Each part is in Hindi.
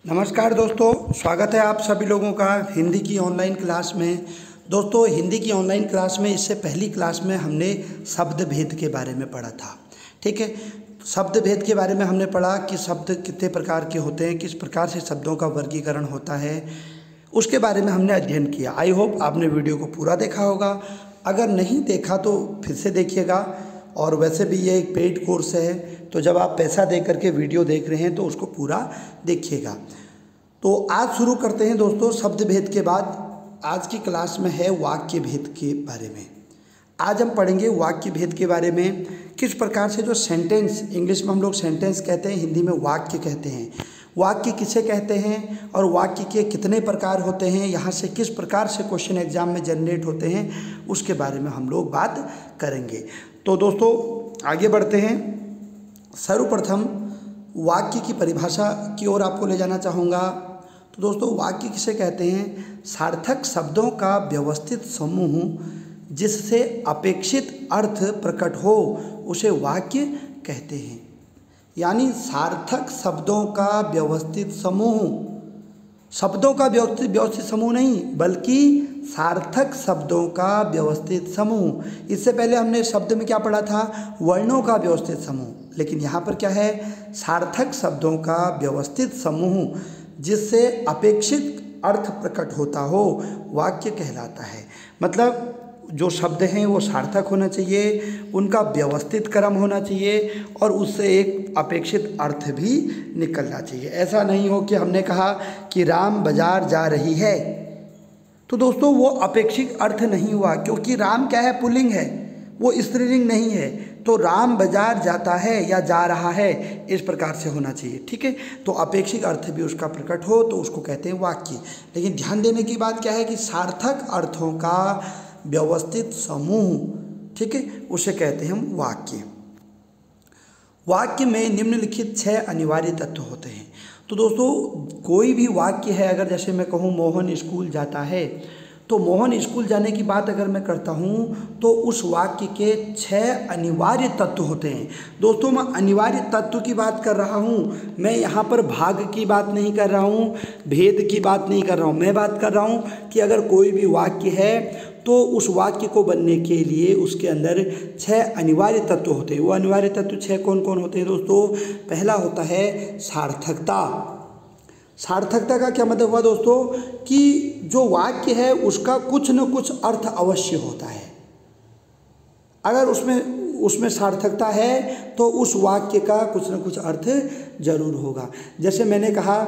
नमस्कार दोस्तों, स्वागत है आप सभी लोगों का हिंदी की ऑनलाइन क्लास में। दोस्तों, हिंदी की ऑनलाइन क्लास में इससे पहली क्लास में हमने शब्द भेद के बारे में पढ़ा था। ठीक है, शब्द भेद के बारे में हमने पढ़ा कि शब्द कितने प्रकार के होते हैं, किस प्रकार से शब्दों का वर्गीकरण होता है, उसके बारे में हमने अध्ययन किया। आई होप आपने वीडियो को पूरा देखा होगा। अगर नहीं देखा तो फिर से देखिएगा। और वैसे भी ये एक पेड कोर्स है, तो जब आप पैसा दे करके वीडियो देख रहे हैं तो उसको पूरा देखिएगा। तो आज शुरू करते हैं दोस्तों शब्द भेद के बाद। आज की क्लास में है वाक्य भेद के बारे में। आज हम पढ़ेंगे वाक्य भेद के बारे में, किस प्रकार से जो सेंटेंस, इंग्लिश में हम लोग सेंटेंस कहते हैं, हिंदी में वाक्य कहते हैं। वाक्य किसे कहते हैं और वाक्य के कितने प्रकार होते हैं, यहाँ से किस प्रकार से क्वेश्चन एग्जाम में जनरेट होते हैं, उसके बारे में हम लोग बात करेंगे। तो दोस्तों आगे बढ़ते हैं। सर्वप्रथम वाक्य की परिभाषा की ओर आपको ले जाना चाहूँगा। तो दोस्तों वाक्य किसे कहते हैं? सार्थक शब्दों का व्यवस्थित समूह जिससे अपेक्षित अर्थ प्रकट हो उसे वाक्य कहते हैं। यानी सार्थक शब्दों का व्यवस्थित समूह, शब्दों का व्यवस्थित समूह नहीं बल्कि सार्थक शब्दों का व्यवस्थित समूह। इससे पहले हमने शब्द में क्या पढ़ा था? वर्णों का व्यवस्थित समूह। लेकिन यहाँ पर क्या है? सार्थक शब्दों का व्यवस्थित समूह जिससे अपेक्षित अर्थ प्रकट होता हो वाक्य कहलाता है। मतलब जो शब्द हैं वो सार्थक होना चाहिए, उनका व्यवस्थित क्रम होना चाहिए और उससे एक अपेक्षित अर्थ भी निकलना चाहिए। ऐसा नहीं हो कि हमने कहा कि राम बाजार जा रही है, तो दोस्तों वो अपेक्षित अर्थ नहीं हुआ, क्योंकि राम क्या है? पुल्लिंग है, वो स्त्रीलिंग नहीं है। तो राम बाजार जाता है या जा रहा है, इस प्रकार से होना चाहिए। ठीक है, तो अपेक्षित अर्थ भी उसका प्रकट हो तो उसको कहते हैं वाक्य। लेकिन ध्यान देने की बात क्या है कि सार्थक अर्थों का व्यवस्थित समूह, ठीक है, उसे कहते हैं हम वाक्य। वाक्य में निम्नलिखित 6 अनिवार्य तत्व होते हैं। तो दोस्तों कोई भी वाक्य है, अगर जैसे मैं कहूँ मोहन स्कूल जाता है, तो मोहन स्कूल जाने की बात अगर मैं करता हूँ तो उस वाक्य के 6 अनिवार्य तत्व होते हैं। दोस्तों मैं अनिवार्य तत्व की बात कर रहा हूँ, मैं यहाँ पर भाग की बात नहीं कर रहा हूँ, भेद की बात नहीं कर रहा हूँ। मैं बात कर रहा हूँ कि अगर कोई भी वाक्य है तो उस वाक्य को बनने के लिए उसके अंदर 6 अनिवार्य तत्व होते हैं। वो अनिवार्य तत्व 6 कौन कौन होते हैं दोस्तों? पहला होता है सार्थकता। सार्थकता का क्या मतलब हुआ दोस्तों? कि जो वाक्य है उसका कुछ न कुछ अर्थ अवश्य होता है। अगर उसमें सार्थकता है तो उस वाक्य का कुछ न कुछ अर्थ जरूर होगा। जैसे मैंने कहा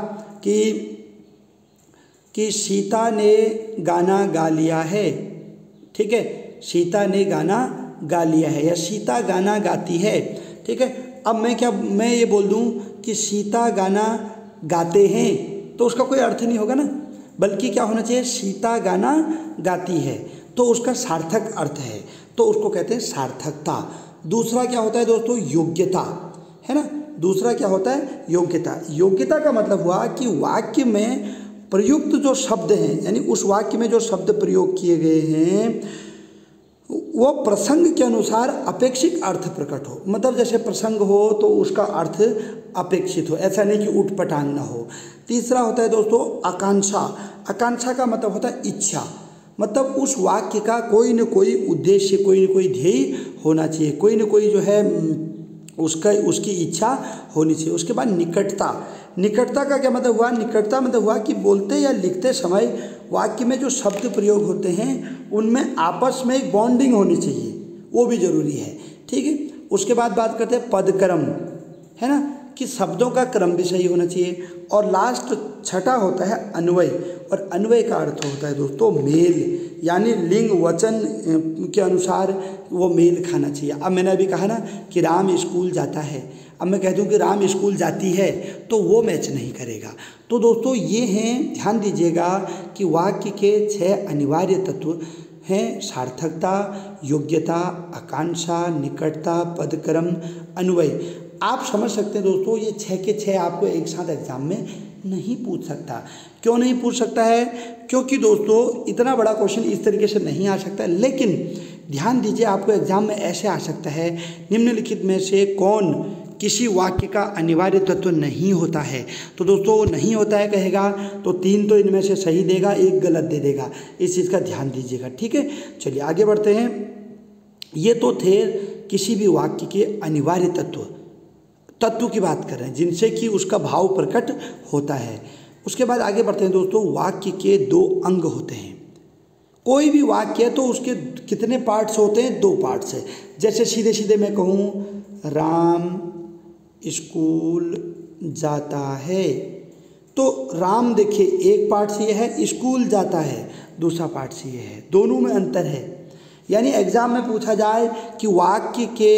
कि सीता ने गाना गा लिया है, ठीक है, सीता ने गाना गा लिया है या सीता गाना गाती है। ठीक है, अब मैं ये बोल दूं कि सीता गाना गाते हैं, तो उसका कोई अर्थ नहीं होगा ना, बल्कि क्या होना चाहिए? सीता गाना गाती है, तो उसका सार्थक अर्थ है, तो उसको कहते हैं सार्थकता। दूसरा क्या होता है दोस्तों? योग्यता, है ना। दूसरा क्या होता है? योग्यता। योग्यता का मतलब हुआ कि वाक्य में प्रयुक्त जो शब्द हैं, यानी उस वाक्य में जो शब्द प्रयोग किए गए हैं वो प्रसंग के अनुसार अपेक्षित अर्थ प्रकट हो। मतलब जैसे प्रसंग हो तो उसका अर्थ अपेक्षित हो, ऐसा नहीं कि उटपटांग ना हो। तीसरा होता है दोस्तों आकांक्षा। आकांक्षा का मतलब होता है इच्छा। मतलब उस वाक्य का कोई न कोई उद्देश्य, कोई न कोई ध्येय होना चाहिए, कोई न कोई जो है उसकी इच्छा होनी चाहिए। उसके बाद निकटता। निकटता का क्या मतलब हुआ? निकटता मतलब हुआ कि बोलते या लिखते समय वाक्य में जो शब्द प्रयोग होते हैं उनमें आपस में एक बॉन्डिंग होनी चाहिए, वो भी जरूरी है। ठीक है, उसके बाद बात करते हैं पदक्रम, है ना, कि शब्दों का क्रम भी सही होना चाहिए। और लास्ट छठा होता है अन्वय। और अन्वय का अर्थ होता है दोस्तों मेल, यानी लिंग वचन के अनुसार वो मेल खाना चाहिए। अब मैंने अभी कहा ना कि राम स्कूल जाता है, अब मैं कह दूं कि राम स्कूल जाती है, तो वो मैच नहीं करेगा। तो दोस्तों ये हैं, ध्यान दीजिएगा कि वाक्य के 6 अनिवार्य तत्व हैं: सार्थकता, योग्यता, आकांक्षा, निकटता, पदक्रम, अन्वय। आप समझ सकते हैं दोस्तों, ये 6 के 6 आपको एक साथ एग्जाम में नहीं पूछ सकता। क्यों नहीं पूछ सकता है? क्योंकि दोस्तों इतना बड़ा क्वेश्चन इस तरीके से नहीं आ सकता। लेकिन ध्यान दीजिए, आपको एग्जाम में ऐसे आ सकता है, निम्नलिखित में से कौन किसी वाक्य का अनिवार्य तत्व नहीं होता है। तो दोस्तों वो नहीं होता है कहेगा तो 3 तो इनमें से सही देगा, 1 गलत दे देगा। इस चीज़ का ध्यान दीजिएगा, ठीक है। चलिए आगे बढ़ते हैं। ये तो थे किसी भी वाक्य के अनिवार्य तत्व की बात कर रहे हैं जिनसे कि उसका भाव प्रकट होता है। उसके बाद आगे बढ़ते हैं दोस्तों। वाक्य के 2 अंग होते हैं। कोई भी वाक्य है तो उसके कितने पार्ट्स होते हैं? 2 पार्ट्स है। जैसे सीधे सीधे मैं कहूँ राम स्कूल जाता है, तो राम देखिए एक पार्ट से ये है, स्कूल जाता है दूसरा पार्ट से ये है, दोनों में अंतर है। यानी एग्जाम में पूछा जाए कि वाक्य के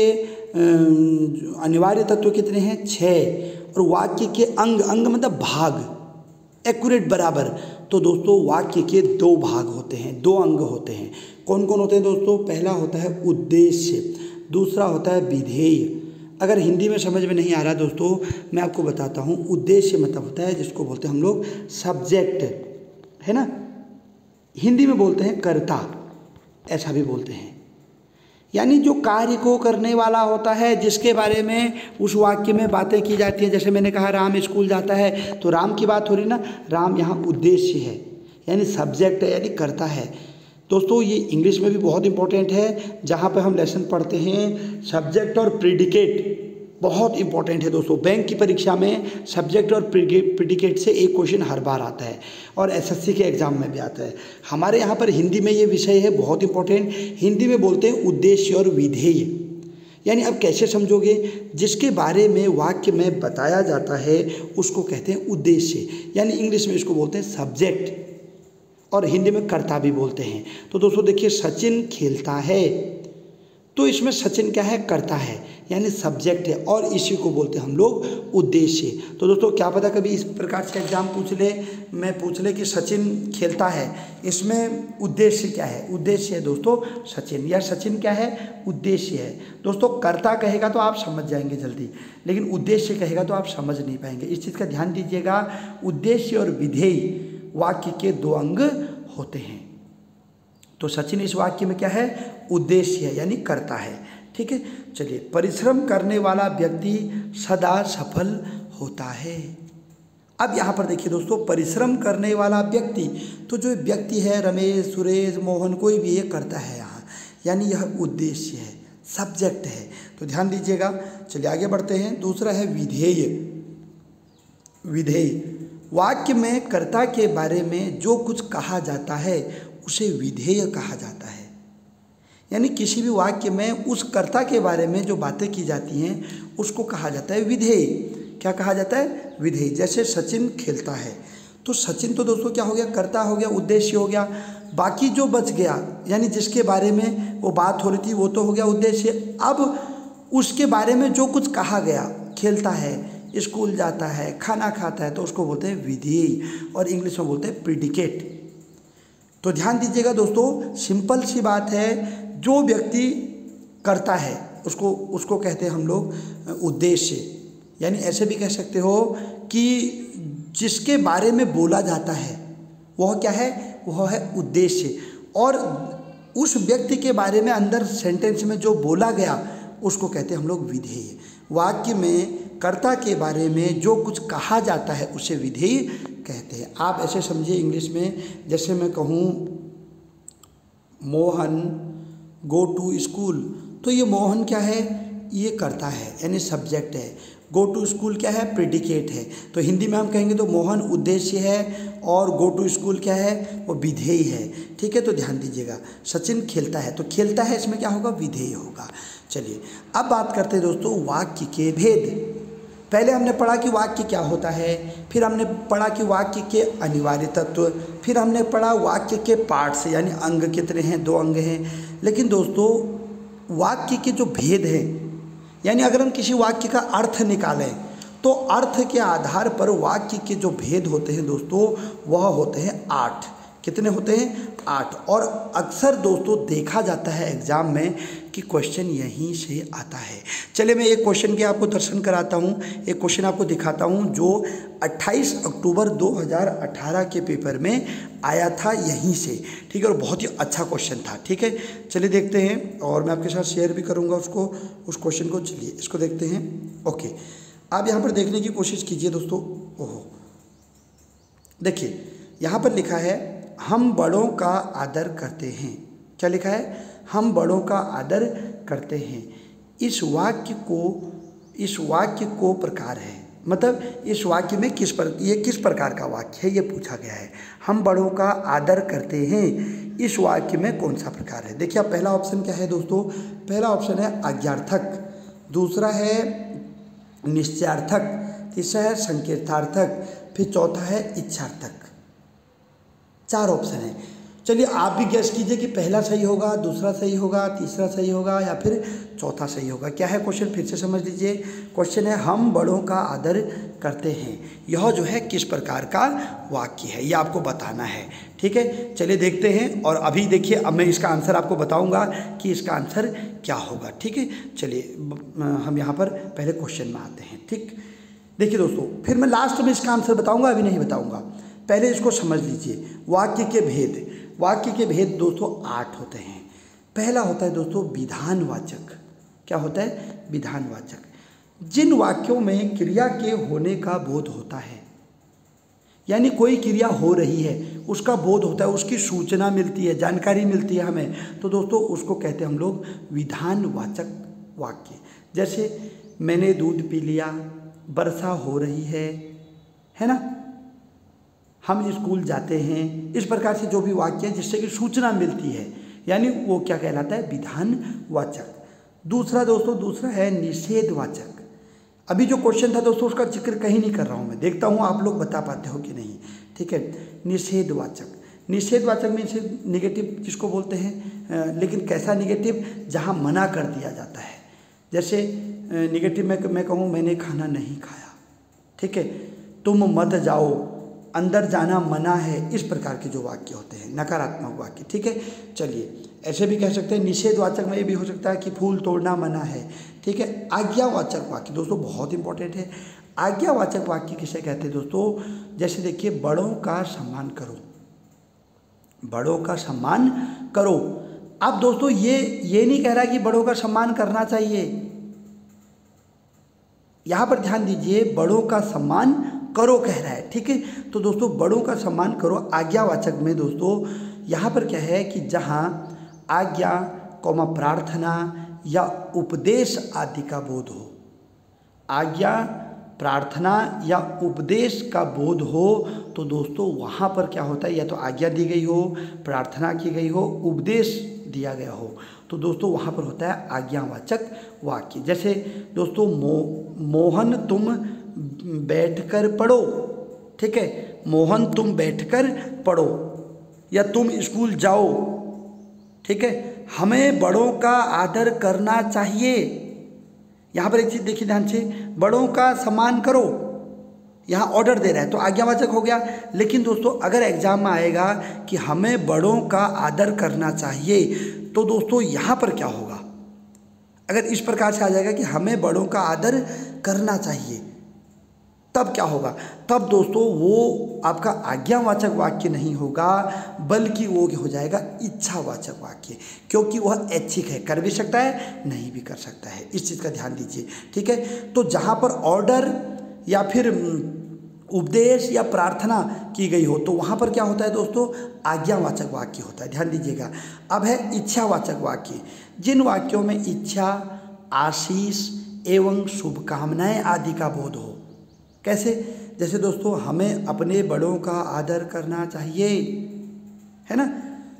अनिवार्य तत्व कितने हैं? 6, और वाक्य के अंग मतलब भाग, एक्यूरेट बराबर, तो दोस्तों वाक्य के 2 भाग होते हैं, 2 अंग होते हैं। कौन कौन होते हैं दोस्तों? पहला होता है उद्देश्य, दूसरा होता है विधेय। अगर हिंदी में समझ में नहीं आ रहा दोस्तों, मैं आपको बताता हूँ। उद्देश्य मतलब होता है जिसको बोलते हैं हम लोग सब्जेक्ट, है ना। हिंदी में बोलते हैं कर्ता, ऐसा भी बोलते हैं। यानी जो कार्य को करने वाला होता है, जिसके बारे में उस वाक्य में बातें की जाती हैं। जैसे मैंने कहा राम स्कूल जाता है, तो राम की बात हो रही ना, राम यहाँ उद्देश्य है, यानी सब्जेक्ट है, यानी कर्ता है। दोस्तों ये इंग्लिश में भी बहुत इंपॉर्टेंट है, जहाँ पे हम लेसन पढ़ते हैं सब्जेक्ट और प्रीडिकेट, बहुत इंपॉर्टेंट है दोस्तों। बैंक की परीक्षा में सब्जेक्ट और प्रीडिकेट से एक क्वेश्चन हर बार आता है, और एसएससी के एग्जाम में भी आता है। हमारे यहाँ पर हिंदी में ये विषय है बहुत इंपॉर्टेंट। हिंदी में बोलते हैं उद्देश्य और विधेय। यानी अब कैसे समझोगे? जिसके बारे में वाक्य में बताया जाता है उसको कहते हैं उद्देश्य, यानी इंग्लिश में इसको बोलते हैं सब्जेक्ट, और हिंदी में कर्ता भी बोलते हैं। तो दोस्तों देखिए सचिन खेलता है, तो इसमें सचिन क्या है? कर्ता है, यानी सब्जेक्ट है, और इसी को बोलते हैं हम लोग उद्देश्य। तो दोस्तों क्या पता कभी इस प्रकार से एग्जाम पूछ ले कि सचिन खेलता है, इसमें उद्देश्य क्या है? उद्देश्य है दोस्तों सचिन, या सचिन क्या है? उद्देश्य है। दोस्तों कर्ता कहेगा तो आप समझ जाएंगे जल्दी, लेकिन उद्देश्य कहेगा तो आप समझ नहीं पाएंगे। इस चीज़ का ध्यान दीजिएगा। उद्देश्य और विधेय वाक्य के 2 अंग होते हैं। तो सचिन इस वाक्य में क्या है? उद्देश्य है, यानी कर्ता है, ठीक है। चलिए, परिश्रम करने वाला व्यक्ति सदा सफल होता है। अब यहाँ पर देखिए दोस्तों, परिश्रम करने वाला व्यक्ति, तो जो व्यक्ति है रमेश, सुरेश, मोहन, कोई भी ये करता है यहाँ, यानी यह उद्देश्य है, सब्जेक्ट है। तो ध्यान दीजिएगा। चलिए आगे बढ़ते हैं। दूसरा है विधेय। विधेय वाक्य में कर्ता के बारे में जो कुछ कहा जाता है उसे विधेय कहा जाता है। यानी किसी भी वाक्य में उस कर्ता के बारे में जो बातें की जाती हैं उसको कहा जाता है विधेय। क्या कहा जाता है? विधेय। जैसे सचिन खेलता है, तो सचिन तो दोस्तों क्या हो गया? कर्ता हो गया, उद्देश्य हो गया। बाकी जो बच गया, यानी जिसके बारे में वो बात हो रही थी, वो तो हो गया उद्देश्य। अब उसके बारे में जो कुछ कहा गया, खेलता है, स्कूल जाता है, खाना खाता है, तो उसको बोलते हैं विधेय, और इंग्लिश में बोलते हैं प्रीडिकेट। तो ध्यान दीजिएगा दोस्तों, सिंपल सी बात है, जो व्यक्ति करता है उसको कहते हैं हम लोग उद्देश्य। यानी ऐसे भी कह सकते हो कि जिसके बारे में बोला जाता है वह क्या है? वह है उद्देश्य, और उस व्यक्ति के बारे में अंदर सेंटेंस में जो बोला गया उसको कहते हैं हम लोग विधेय। वाक्य में कर्ता के बारे में जो कुछ कहा जाता है उसे विधेय कहते हैं। आप ऐसे समझिए इंग्लिश में, जैसे मैं कहूँ मोहन गो टू स्कूल, तो ये मोहन क्या है? ये कर्ता है, यानी सब्जेक्ट है। गो टू स्कूल क्या है? प्रेडिकेट है। तो हिंदी में हम कहेंगे तो मोहन उद्देश्य है, और गो टू स्कूल क्या है? वो विधेय है, ठीक है। तो ध्यान दीजिएगा। सचिन खेलता है, तो खेलता है इसमें क्या होगा? विधेय होगा। चलिए अब बात करते हैं दोस्तों वाक्य के भेद। पहले हमने पढ़ा कि वाक्य क्या होता है, फिर हमने पढ़ा कि वाक्य के अनिवार्य तत्व, फिर हमने पढ़ा वाक्य के पार्ट्स, यानी अंग कितने हैं? 2 अंग हैं। लेकिन दोस्तों वाक्य के जो भेद हैं, यानी अगर हम किसी वाक्य का अर्थ निकालें तो अर्थ के आधार पर वाक्य के जो भेद होते हैं दोस्तों वह होते हैं 8। कितने होते हैं? 8। और अक्सर दोस्तों देखा जाता है एग्ज़ाम में कि क्वेश्चन यहीं से आता है। चलिए मैं एक क्वेश्चन के आपको दर्शन कराता हूँ, एक क्वेश्चन आपको दिखाता हूँ जो 28 अक्टूबर 2018 के पेपर में आया था यहीं से, ठीक है, और बहुत ही अच्छा क्वेश्चन था। ठीक है, चलिए देखते हैं और मैं आपके साथ शेयर भी करूँगा उस क्वेश्चन को। चलिए इसको देखते हैं। ओके, आप यहाँ पर देखने की कोशिश कीजिए दोस्तों। ओहो, देखिए यहाँ पर लिखा है हम बड़ों का आदर करते हैं। क्या लिखा है? हम बड़ों का आदर करते हैं। इस वाक्य को प्रकार है, मतलब इस वाक्य में ये किस प्रकार का वाक्य है ये पूछा गया है। हम बड़ों का आदर करते हैं, इस वाक्य में कौन सा प्रकार है? देखिए आप पहला ऑप्शन क्या है दोस्तों? पहला ऑप्शन है आज्ञार्थक, दूसरा है निश्चयार्थक, तीसरा है संकेतार्थक, फिर चौथा है इच्छार्थक। 4 ऑप्शन है। चलिए आप भी गेस कीजिए कि पहला सही होगा, दूसरा सही होगा, तीसरा सही होगा या फिर चौथा सही होगा। क्या है क्वेश्चन? फिर से समझ लीजिए। क्वेश्चन है हम बड़ों का आदर करते हैं, यह जो है किस प्रकार का वाक्य है ये आपको बताना है। ठीक है, चलिए देखते हैं। और अभी देखिए अब मैं इसका आंसर आपको बताऊंगा कि इसका आंसर क्या होगा। ठीक है, चलिए हम यहाँ पर पहले क्वेश्चन में आते हैं। ठीक, देखिए दोस्तों, फिर मैं लास्ट में इसका आंसर बताऊंगा, अभी नहीं बताऊंगा। पहले इसको समझ लीजिए। वाक्य के भेद दोस्तों 8 होते हैं। पहला होता है दोस्तों विधानवाचक। क्या होता है? विधानवाचक। जिन वाक्यों में क्रिया के होने का बोध होता है, यानी कोई क्रिया हो रही है उसका बोध होता है, उसकी सूचना मिलती है, जानकारी मिलती है हमें, तो दोस्तों उसको कहते हैं हम लोग विधानवाचक वाक्य। जैसे मैंने दूध पी लिया, वर्षा हो रही है ना, हम स्कूल जाते हैं, इस प्रकार से जो भी वाक्य है जिससे कि सूचना मिलती है, यानी वो क्या कहलाता है? विधानवाचक। दूसरा है निषेधवाचक। अभी जो क्वेश्चन था दोस्तों उसका जिक्र कहीं नहीं कर रहा हूँ मैं, देखता हूँ आप लोग बता पाते हो कि नहीं। ठीक है, निषेधवाचक में से निगेटिव जिसको बोलते हैं, लेकिन कैसा निगेटिव? जहाँ मना कर दिया जाता है। जैसे निगेटिव में मैं कहूँ मैंने खाना नहीं खाया, ठीक है, तुम मत जाओ, अंदर जाना मना है, इस प्रकार के जो वाक्य होते हैं नकारात्मक वाक्य। ठीक है, चलिए ऐसे भी कह सकते हैं। निषेधवाचक में ये भी हो सकता है कि फूल तोड़ना मना है। ठीक है, आज्ञावाचक वाक्य दोस्तों बहुत इंपॉर्टेंट है। आज्ञावाचक वाक्य किसे कहते हैं दोस्तों? जैसे देखिए बड़ों का सम्मान करो, बड़ों का सम्मान करो। अब दोस्तों ये नहीं कह रहा कि बड़ों का सम्मान करना चाहिए, यहाँ पर ध्यान दीजिए, बड़ों का सम्मान करो कह रहा है। ठीक है, तो दोस्तों बड़ों का सम्मान करो आज्ञावाचक में दोस्तों यहाँ पर क्या है कि जहाँ आज्ञा कौमा प्रार्थना या उपदेश आदि का बोध हो, आज्ञा प्रार्थना या उपदेश का बोध हो, तो दोस्तों वहाँ पर क्या होता है? या तो आज्ञा दी गई हो, प्रार्थना की गई हो, उपदेश दिया गया हो, तो दोस्तों वहाँ पर होता है आज्ञावाचक वाक्य। जैसे दोस्तों मोहन तुम बैठकर पढ़ो, ठीक है, मोहन तुम बैठकर पढ़ो, या तुम स्कूल जाओ। ठीक है, हमें बड़ों का आदर करना चाहिए। यहाँ पर एक चीज़ देखिए ध्यान से, बड़ों का सम्मान करो, यहाँ ऑर्डर दे रहा है तो आज्ञावाचक हो गया। लेकिन दोस्तों अगर एग्जाम में आएगा कि हमें बड़ों का आदर करना चाहिए, तो दोस्तों यहाँ पर क्या होगा? अगर इस प्रकार से आ जाएगा कि हमें बड़ों का आदर करना चाहिए, तब क्या होगा? तब दोस्तों वो आपका आज्ञावाचक वाक्य नहीं होगा, बल्कि वो हो जाएगा इच्छावाचक वाक्य, क्योंकि वह ऐच्छिक है, कर भी सकता है नहीं भी कर सकता है। इस चीज़ का ध्यान दीजिए। ठीक है, तो जहाँ पर ऑर्डर या फिर उपदेश या प्रार्थना की गई हो, तो वहाँ पर क्या होता है दोस्तों? आज्ञावाचक वाक्य होता है, ध्यान दीजिएगा। अब है इच्छावाचक वाक्य। जिन वाक्यों में इच्छा, आशीष एवं शुभकामनाएं आदि का बोध हो। कैसे? जैसे दोस्तों हमें अपने बड़ों का आदर करना चाहिए, है ना,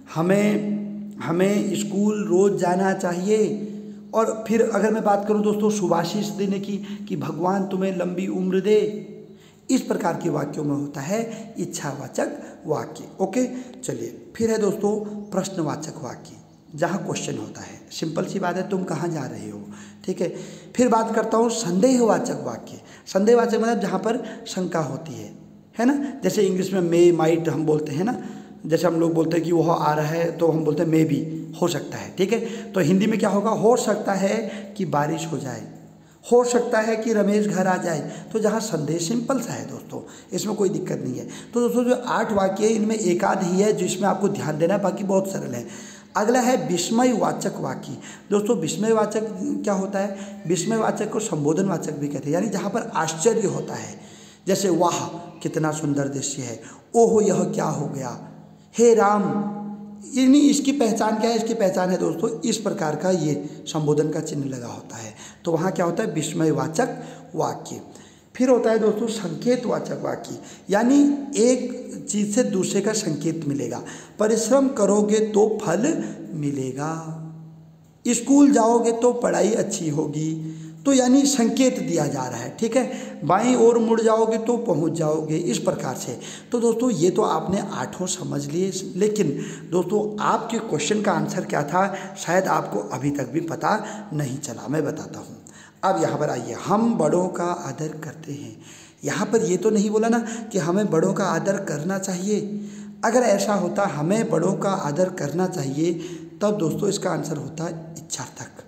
हमें स्कूल रोज जाना चाहिए। और फिर अगर मैं बात करूं दोस्तों शुभाशीष देने की, कि भगवान तुम्हें लंबी उम्र दे, इस प्रकार के वाक्यों में होता है इच्छावाचक वाक्य। ओके, चलिए फिर है दोस्तों प्रश्नवाचक वाक्य, जहाँ क्वेश्चन होता है। सिंपल सी बात है, तुम कहाँ जा रहे हो। ठीक है, फिर बात करता हूँ संदेहवाचक वाक्य। संदेहवाचक मतलब जहाँ पर शंका होती है ना, जैसे इंग्लिश में मे माइट हम बोलते हैं ना, जैसे हम लोग बोलते हैं कि वह आ रहा है तो हम बोलते हैं मे बी, हो सकता है। ठीक है, तो हिंदी में क्या होगा, हो सकता है कि बारिश हो जाए, हो सकता है कि रमेश घर आ जाए। तो जहाँ संदेश सिंपल सा है दोस्तों, इसमें कोई दिक्कत नहीं है। तो दोस्तों जो 8 वाक्य है इनमें एक आध ही है जिसमें आपको ध्यान देना है, बाकी बहुत सरल है। अगला है विस्मयवाचक वाक्य। दोस्तों विस्मयवाचक क्या होता है, विस्मयवाचक को संबोधनवाचक भी कहते हैं, यानी जहाँ पर आश्चर्य होता है। जैसे वाह कितना सुंदर दृश्य है, ओहो यह क्या हो गया, हे राम, यानी इसकी पहचान क्या है, इसकी पहचान है दोस्तों इस प्रकार का ये संबोधन का चिन्ह लगा होता है। तो वहाँ क्या होता है, विस्मयवाचक वाक्य। फिर होता है दोस्तों संकेतवाचक वाक्य, यानी एक चीज़ से दूसरे का संकेत मिलेगा। परिश्रम करोगे तो फल मिलेगा, स्कूल जाओगे तो पढ़ाई अच्छी होगी, तो यानी संकेत दिया जा रहा है। ठीक है, बाईं ओर मुड़ जाओगे तो पहुंच जाओगे, इस प्रकार से। तो दोस्तों ये तो आपने 8 समझ लिए, लेकिन दोस्तों आपके क्वेश्चन का आंसर क्या था शायद आपको अभी तक भी पता नहीं चला, मैं बताता हूँ। अब यहाँ पर आइए, हम बड़ों का आदर करते हैं। यहाँ पर ये तो नहीं बोला ना कि हमें बड़ों का आदर करना चाहिए। अगर ऐसा होता हमें बड़ों का आदर करना चाहिए, तब दोस्तों इसका आंसर होता इच्छार्थक।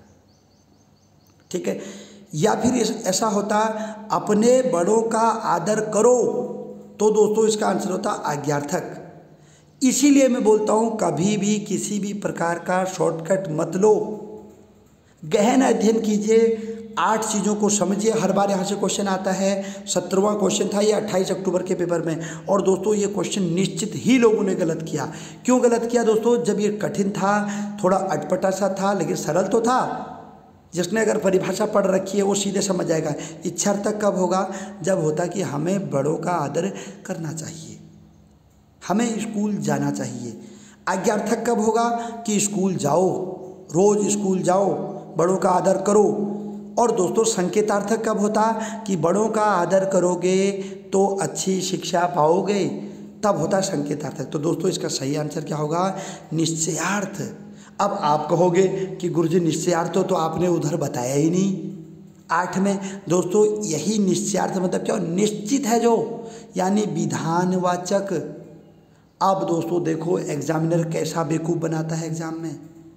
ठीक है, या फिर ऐसा होता अपने बड़ों का आदर करो, तो दोस्तों इसका आंसर होता आज्ञार्थक। इसीलिए मैं बोलता हूँ कभी भी किसी भी प्रकार का शॉर्टकट मत लो, गहन अध्ययन कीजिए, 8 चीज़ों को समझिए। हर बार यहाँ से क्वेश्चन आता है, 17वां क्वेश्चन था ये 28 अक्टूबर के पेपर में। और दोस्तों ये क्वेश्चन निश्चित ही लोगों ने गलत किया। क्यों गलत किया दोस्तों, जब ये कठिन था, थोड़ा अटपटा सा था, लेकिन सरल तो था। जिसने अगर परिभाषा पढ़ रखी है वो सीधे समझ जाएगा। इच्छार्थक कब होगा, जब होता कि हमें बड़ों का आदर करना चाहिए, हमें स्कूल जाना चाहिए। आज्ञार्थक कब होगा, कि स्कूल जाओ, रोज़ स्कूल जाओ, बड़ों का आदर करो। और दोस्तों संकेतार्थक कब होता, कि बड़ों का आदर करोगे तो अच्छी शिक्षा पाओगे, तब होता संकेतार्थक। तो दोस्तों इसका सही आंसर क्या होगा, निश्चयार्थ। अब आप कहोगे कि गुरुजी निश्चयार्थ तो आपने उधर बताया ही नहीं 8 में। दोस्तों यही निश्चयार्थ मतलब क्या, निश्चित है जो, यानी विधानवाचक। अब दोस्तों देखो एग्जामिनर कैसा बेवकूफ़ बनाता है एग्जाम में।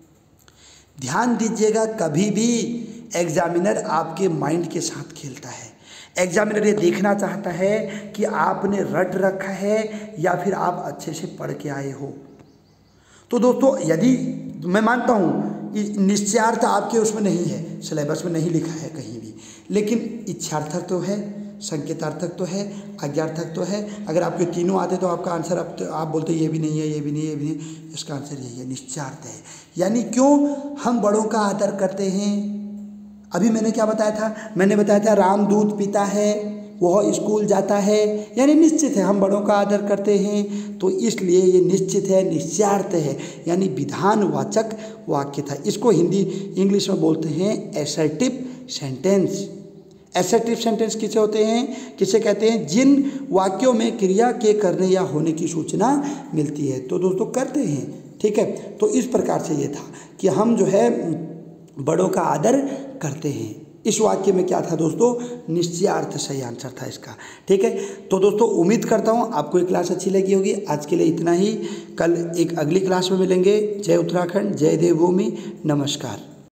ध्यान दीजिएगा, कभी भी एग्जामिनर आपके माइंड के साथ खेलता है। एग्जामिनर ये देखना चाहता है कि आपने रट रखा है या फिर आप अच्छे से पढ़ के आए हो। तो दोस्तों यदि मैं मानता हूँ निश्चयार्थ आपके उसमें नहीं है, सिलेबस में नहीं लिखा है कहीं भी, लेकिन इच्छार्थक तो है, संकेतार्थक तो है, आज्ञार्थक तो है। अगर आपके तीनों आते तो आपका आंसर आप बोलते ये भी नहीं है, ये भी नहीं है, ये भी नहीं, इसका आंसर यही है, निश्चयार्थ है। यानी क्यों, हम बड़ों का आदर करते हैं। अभी मैंने क्या बताया था, मैंने बताया था राम दूध पीता है, वह स्कूल जाता है, यानी निश्चित है हम बड़ों का आदर करते हैं, तो इसलिए ये निश्चित है, निश्चयार्थ है, यानी विधानवाचक वाक्य था। इसको हिंदी इंग्लिश में बोलते हैं एसर्टिव सेंटेंस। एसर्टिव सेंटेंस किसे होते हैं, किसे कहते हैं, जिन वाक्यों में क्रिया के करने या होने की सूचना मिलती है। तो दोस्तों करते हैं, ठीक है। तो इस प्रकार से ये था कि हम जो है बड़ों का आदर करते हैं। इस वाक्य में क्या था दोस्तों, निश्चयार्थ सही आंसर था इसका, ठीक है। तो दोस्तों उम्मीद करता हूँ आपको ये क्लास अच्छी लगी होगी। आज के लिए इतना ही, कल एक अगली क्लास में मिलेंगे। जय उत्तराखंड, जय देवभूमि, नमस्कार।